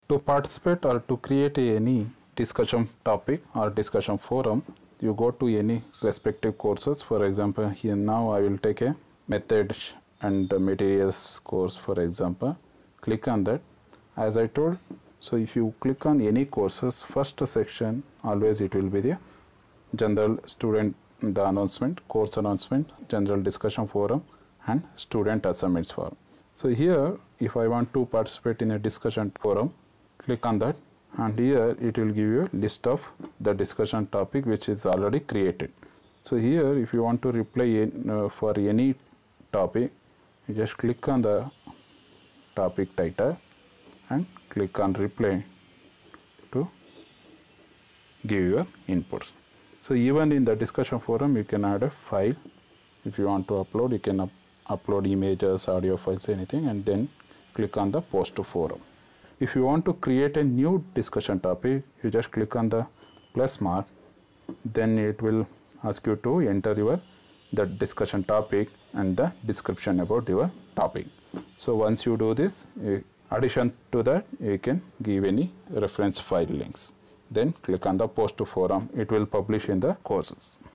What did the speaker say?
To participate or to create any discussion topic or discussion forum, you go to any respective courses. For example, here now I will take a methods and materials course, for example. Click on that. As I told, so if you click on any courses, first section always it will be the general student, the announcement, course announcement, general discussion forum and student assignments forum. So here if I want to participate in a discussion forum, click on that, and here it will give you a list of the discussion topic which is already created. So here if you want to reply for any topic, you just click on the topic title and click on reply to give your inputs. So even in the discussion forum you can add a file. If you want to upload, you can upload images, audio files, anything, and then click on the post to forum. If you want to create a new discussion topic, you just click on the plus mark, then it will ask you to enter the discussion topic and the description about your topic. So once you do this, addition to that you can give any reference file links. Then click on the post to forum, it will publish in the courses.